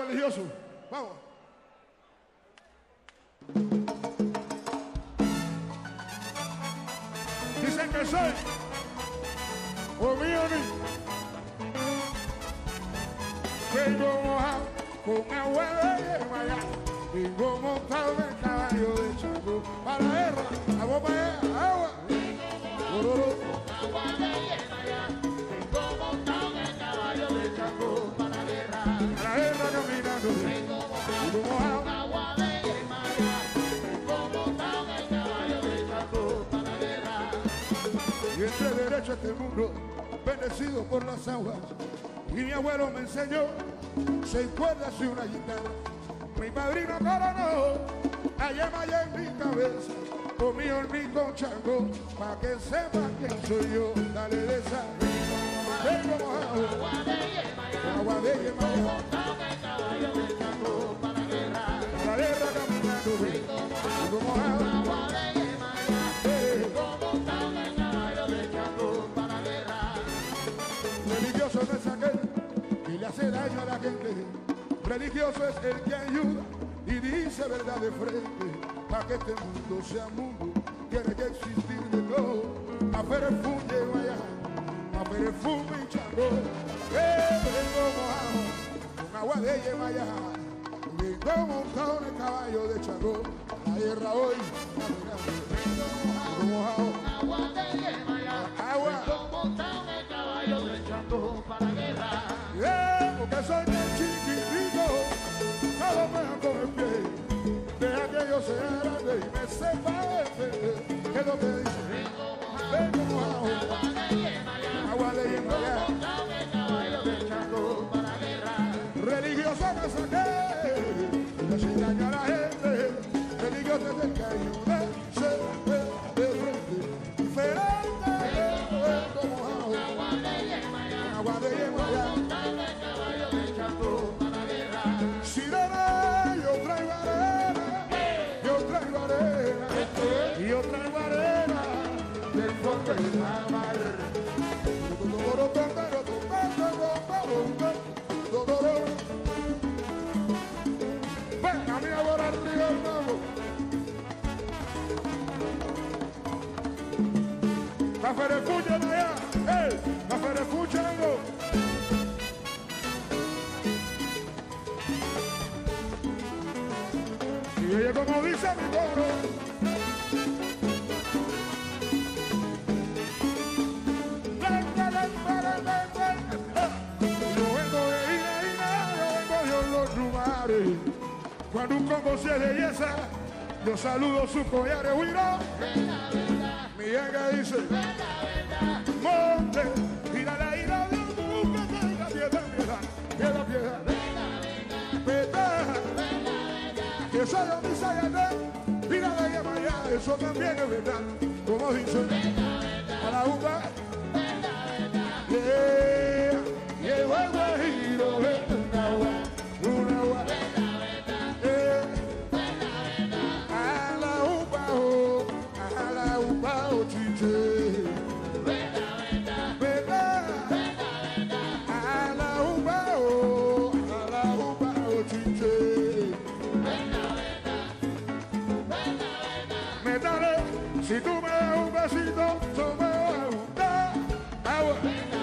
religioso. Vamos. Dicen que soy Omioni. Vengo mojado con agua de Yemaya. Vengo montado en el caballo de Chango. Para la guerra, agua para allá, agua. Agua de Yemaya. Vengo montado en el caballo de Chango. Para la guerra caminando. vengo mojado con agua de Yemaya. Vengo montado en el caballo de Chango. Para la guerra. Y entre derecho a este mundo, bendecido por las aguas. Y mi abuelo me enseñó 6 cuerdas y una guitarra. Mi padrino coronó a Yemaya en mi cabeza. Conmigo en mi conchango, pa' que sepan quién soy yo. Dale de esa. Vengo mojado. Agua de Yemaya. Agua de Yemaya. Montado en el caballo de Chango. Para la guerra. La guerra caminando. Vengo mojado. Agua de Yemaya. Vengo montado en el caballo de Chango. Para la guerra. Religioso no es aquel que le hace daño a la gente. Religioso es el que ayuda y dice verdad de frente. Para que este mundo sea mundo, tiene que existir de todo. A Ferefunde vaya, a Ferefunde y Chango. Vengo mojado con agua de Yemaya. Vengo montado en el caballo de Chango. La guerra hoy, vengo mojado. Agua de Yemaya. Agua. Vengo montado en el caballo de Chango. Para la guerra. Porque soy tan chiquitito, no lo vean con el pie. Deja que yo sea grande y me sepa defender. ¿Qué es lo que dice? Vengo mojado. Agua de Yemaya. Agua de Yemaya. Montado en el caballo de Chango. Para la guerra. Religioso me saqué, y así daña a la gente. Religioso es el que ayuda, se ve de frente. Diferente, vengo mojado. Agua de Yemaya. Agua de Yemaya. Montado en el caballo de Chango. Para la guerra. Sirena, yo traigo arena, yo traigo arena, y yo traigo arena del fondo del mar. Ven a mí ahora arriba el nuevo. La ferefucha de allá, la ferefucha no. Y oye como dice mi coro. Yo vengo de Ina, yo vengo de los lugares. Cuando un combo se de belleza, yo saludo sus collares. Huiro, mi ganga dice, monte, tira la ira de un que tenga piedad, piedad, piedad, piedad. Que soy un misayate, mira de Yemaya, eso también es verdad. Como dice, a la uva, y el guajiro, un agua, a la uva, chiche. Si tú me das un besito, yo me voy a dar agua.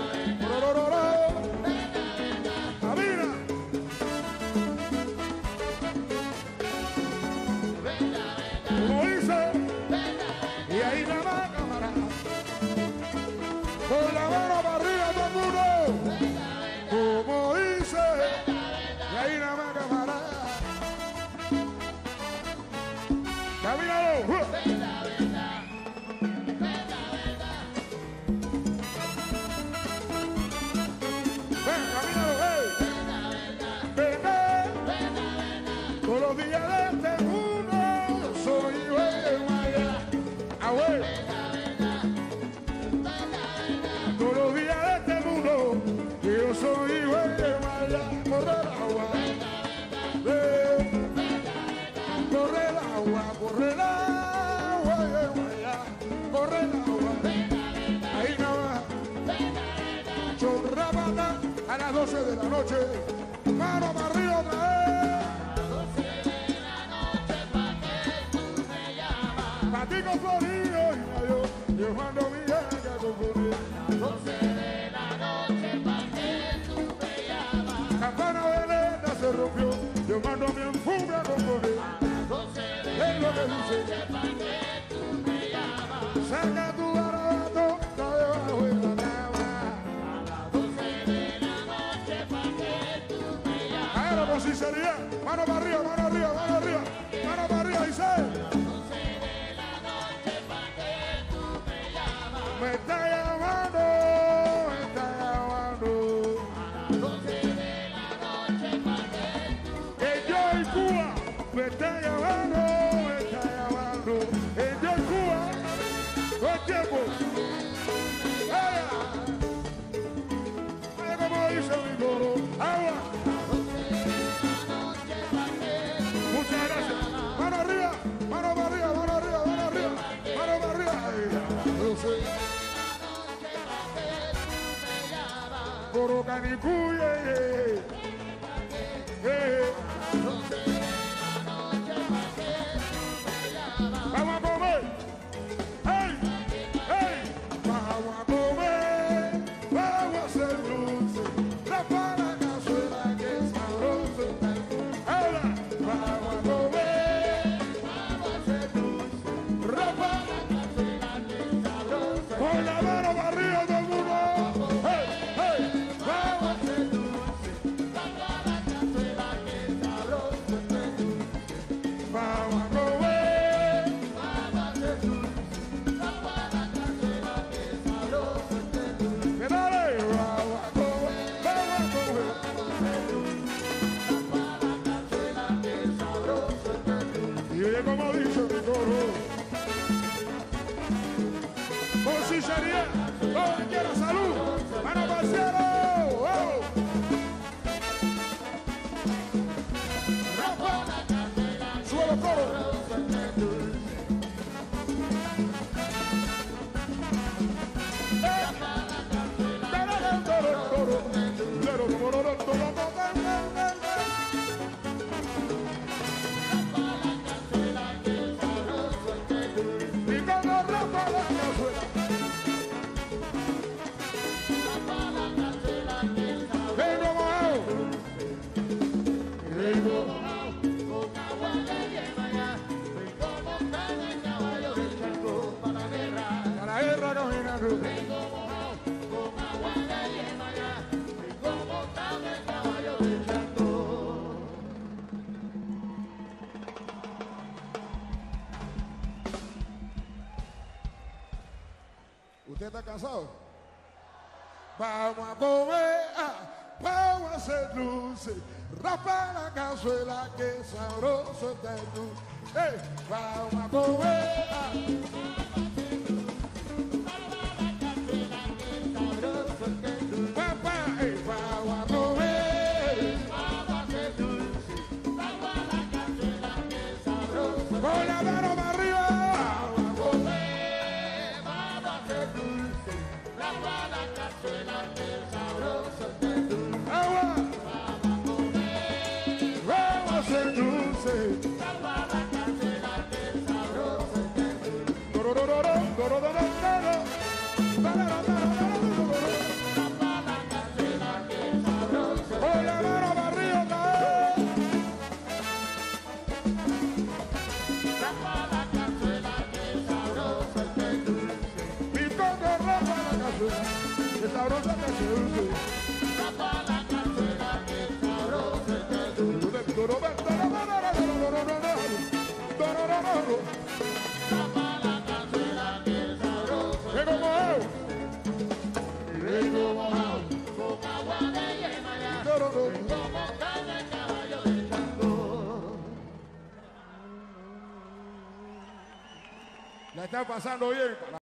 Camina. Como dice, y ahí nada más, camarada. Con la mano para arriba todo el mundo. Como dice, y ahí nada más, camarada. Camínalo. Todos los días de este mundo soy Yemaya. Todos los días de este mundo yo soy Yemaya. Corre el agua, corre el agua, corre el agua, Yemaya. Corre el agua, ahí nada más. Chorrapata a las 12 de la noche. Mano para arriba otra vez. los floridos y mayo, llevando mi yanga con flores. Las 12 de la noche, ¿pa' qué tú me llamas? Campana de Elena se rompió, llevando mi enfume con flores. A las 12 de Es lo que la dice. noche, ¿pa' qué tú me llamas? Saca tu garabato, está debajo de la cama. A las 12 de la noche, ¿pa' qué tú me llamas? Ahora con sinceridad, mano para arriba, mano arriba, mano arriba, mano para arriba, dice. A las 12 de la noche, ¿pa' qué tú me llamas? Me está llamando, me está llamando. A las 12 de la noche, ¿pa' qué tú me Que yo en Cuba, me está llamando, me está llamando. Que yo en Cuba, todo el tiempo. ¡Ella! Oye, como dice mi coro, agua. Muchas gracias. Mano arriba, mano para arriba, mano arriba, mano arriba, mano para arriba. Ay, yo sé. Coro canicuye, vamos a comer. ¡Ey! ¡Ey! Vamos a comer, vamos a hacer dulce. Rapa la cazuela que es sabroso. Ahora, vamos a comer, vamos a hacer dulce. Rapa la cazuela que es sabroso. Con la mano para arriba todo el mundo. ¡Ey! ¡Ey! Vamos a hacer dulce. Rapa la cazuela que es sabroso. Vamos a comer, vamos a hacer dulce. Que dale, vamos a comer, vamos a comer. Y oye como dice mi coro, con sinceridad, todo el que quiera salud, mano para el cielo, ¡oh! Sube los coros. Y cuando rapa la cazuela, vengo mojado, vengo a la guerra caminando. ¿Usted está cansado? Vamos a comer, vamos a hacer dulce. Rapa la cazuela que sabroso está el dulce. Hey, vamos a comer, papá, hey, vamos a comer. Con la mano para arriba, vamos a comer. Agua, vamos a hacer dulce. Dororororo, dororororo, con la mano para arriba, otra vez. Mi coco rapa la cazuela, que sabrosa que se dulce. Vengo mojado. Vengo mojado con agua de Yemayá, vengo montado en caballo de Chango. La está pasando bien.